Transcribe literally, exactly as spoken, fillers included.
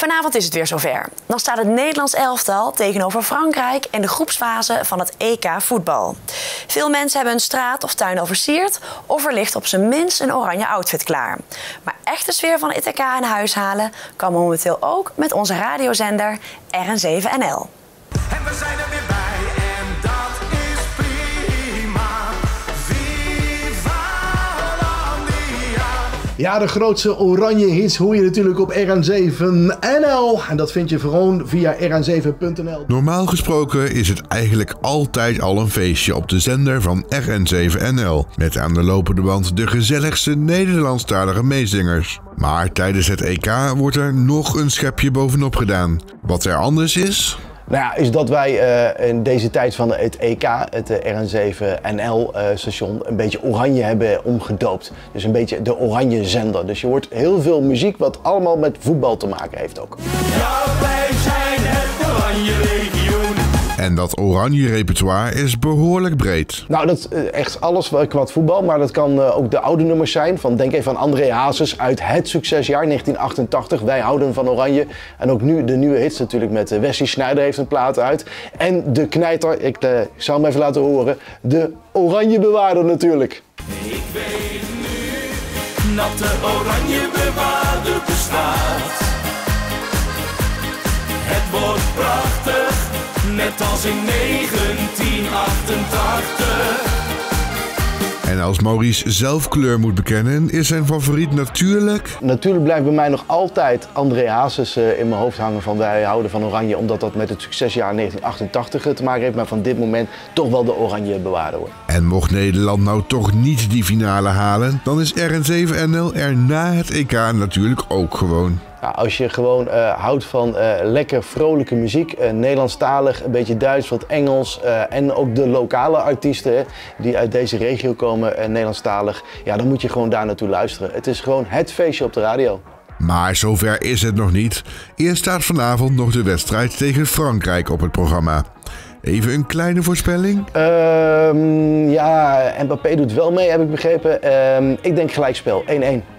Vanavond is het weer zover. Dan staat het Nederlands elftal tegenover Frankrijk in de groepsfase van het E K voetbal. Veel mensen hebben hun straat of tuin al versierd of er ligt op zijn minst een oranje outfit klaar. Maar echt de sfeer van het E K in huis halen kan momenteel ook met onze radiozender R N zeven N L. En we zijn er weer bij en dat is prima. Viva Hollandia. Ja, de grootste oranje hits hoor je natuurlijk op R N zeven N L. En dat vind je gewoon via R N zeven punt N L. Normaal gesproken is het eigenlijk altijd al een feestje op de zender van R N zeven N L. Met aan de lopende band de gezelligste Nederlandstalige meezingers. Maar tijdens het E K wordt er nog een schepje bovenop gedaan. Wat er anders is... Nou ja, is dat wij uh, in deze tijd van het E K, het uh, R N zeven N L-station, uh, een beetje oranje hebben omgedoopt. Dus een beetje de oranje zender. Dus je hoort heel veel muziek wat allemaal met voetbal te maken heeft ook. Ja, wij zijn het Oranje Legioen. En dat oranje repertoire is behoorlijk breed. Nou, dat uh, echt alles qua voetbal, maar dat kan uh, ook de oude nummers zijn. Van, denk even aan André Hazes uit het succesjaar negentien achtentachtig. Wij houden van oranje. En ook nu de nieuwe hits natuurlijk met uh, Wesley Sneijder heeft een plaat uit. En de knijter, ik uh, zal hem even laten horen, de oranje bewaarder natuurlijk. Ik weet nu dat de oranje bewaarder bestaat. Het wordt prachtig. Net als in negentien achtentachtig. En als Maurice zelf kleur moet bekennen, is zijn favoriet natuurlijk... Natuurlijk blijft bij mij nog altijd André Hazes uh, in mijn hoofd hangen van wij houden van oranje. Omdat dat met het succesjaar negentien achtentachtig te maken heeft. Maar van dit moment toch wel de oranje bewaarder hoor. En mocht Nederland nou toch niet die finale halen, dan is R N zeven N L er na het E K natuurlijk ook gewoon. Nou, als je gewoon uh, houdt van uh, lekker vrolijke muziek, uh, Nederlandstalig, een beetje Duits, wat Engels uh, en ook de lokale artiesten hè, die uit deze regio komen, uh, Nederlandstalig, ja, dan moet je gewoon daar naartoe luisteren. Het is gewoon het feestje op de radio. Maar zover is het nog niet. Eerst staat vanavond nog de wedstrijd tegen Frankrijk op het programma. Even een kleine voorspelling? Uh, ja, Mbappé doet wel mee, heb ik begrepen. Uh, ik denk gelijkspel, één één.